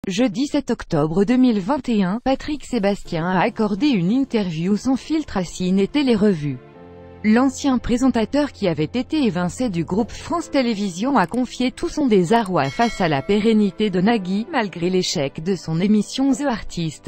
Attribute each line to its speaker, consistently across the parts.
Speaker 1: Jeudi 7 octobre 2021, Patrick Sébastien a accordé une interview sans filtre à Ciné Télé Revue. L'ancien présentateur qui avait été évincé du groupe France Télévisions a confié tout son désarroi face à la pérennité de Nagui, malgré l'échec de son émission The Artist.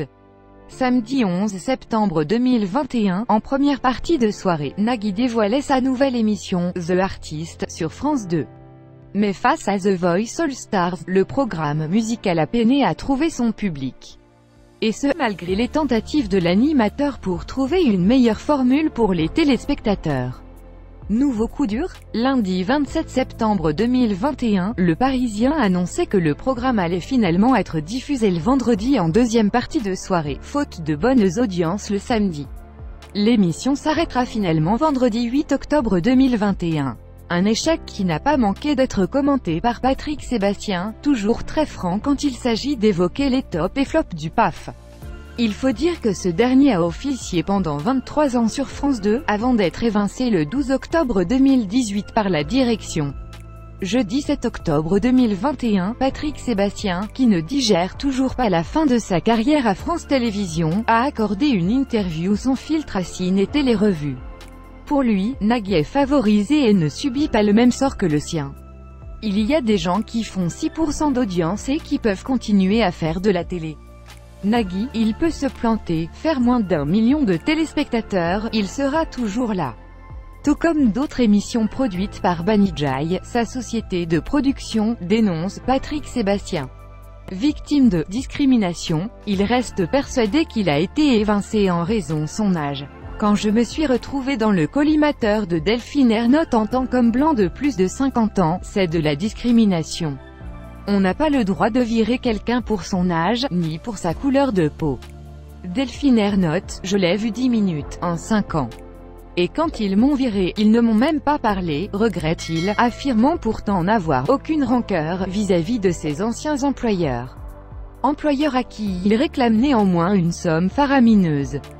Speaker 1: Samedi 11 septembre 2021, en première partie de soirée, Nagui dévoilait sa nouvelle émission, The Artist, sur France 2. Mais face à The Voice All Stars, le programme musical a peiné à trouver son public. Et ce, malgré les tentatives de l'animateur pour trouver une meilleure formule pour les téléspectateurs. Nouveau coup dur, lundi 27 septembre 2021, Le Parisien annonçait que le programme allait finalement être diffusé le vendredi en deuxième partie de soirée, faute de bonnes audiences le samedi. L'émission s'arrêtera finalement vendredi 8 octobre 2021. Un échec qui n'a pas manqué d'être commenté par Patrick Sébastien, toujours très franc quand il s'agit d'évoquer les tops et flops du PAF. Il faut dire que ce dernier a officié pendant 23 ans sur France 2, avant d'être évincé le 12 octobre 2018 par la direction. Jeudi 7 octobre 2021, Patrick Sébastien, qui ne digère toujours pas la fin de sa carrière à France Télévisions, a accordé une interview sans filtre à Ciné Télé Revue. Pour lui, Nagui est favorisé et ne subit pas le même sort que le sien. Il y a des gens qui font 6% d'audience et qui peuvent continuer à faire de la télé. Nagui, il peut se planter, faire moins d'1 million de téléspectateurs, il sera toujours là. Tout comme d'autres émissions produites par Banijay, sa société de production, dénonce Patrick Sébastien. Victime de discrimination, il reste persuadé qu'il a été évincé en raison de son âge. Quand je me suis retrouvé dans le collimateur de Delphine Ernotte en tant qu'homme blanc de plus de 50 ans, c'est de la discrimination. On n'a pas le droit de virer quelqu'un pour son âge, ni pour sa couleur de peau. Delphine Ernotte, je l'ai vu 10 minutes, en 5 ans. Et quand ils m'ont viré, ils ne m'ont même pas parlé, regrette-t-il, affirmant pourtant n'avoir aucune rancœur vis-à-vis de ses anciens employeurs. Employeurs à qui il réclame néanmoins une somme faramineuse.